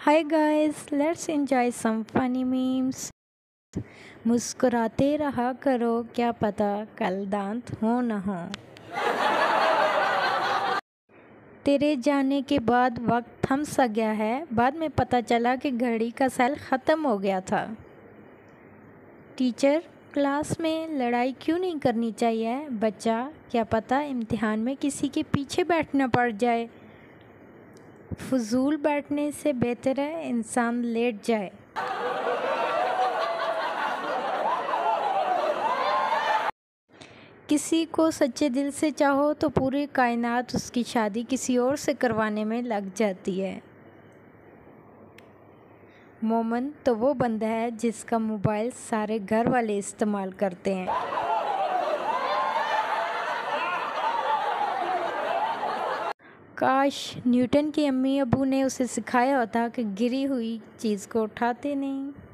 Hi guys, let's enjoy some funny memes. मुस्कुराते रहा करो, क्या पता कल दांत हो न हो। तेरे जाने के बाद वक्त थम सा गया है, बाद में पता चला कि घड़ी का सेल ख़त्म हो गया था। टीचर, क्लास में लड़ाई क्यों नहीं करनी चाहिए? बच्चा, क्या पता इम्तिहान में किसी के पीछे बैठना पड़ जाए। फजूल बैठने से बेहतर है इंसान लेट जाए। किसी को सच्चे दिल से चाहो तो पूरी कायनात उसकी शादी किसी और से करवाने में लग जाती है। मोमन तो वो बंदा है जिसका मोबाइल सारे घर वाले इस्तेमाल करते हैं। काश न्यूटन की अम्मी अबू ने उसे सिखाया होता कि गिरी हुई चीज़ को उठाते नहीं।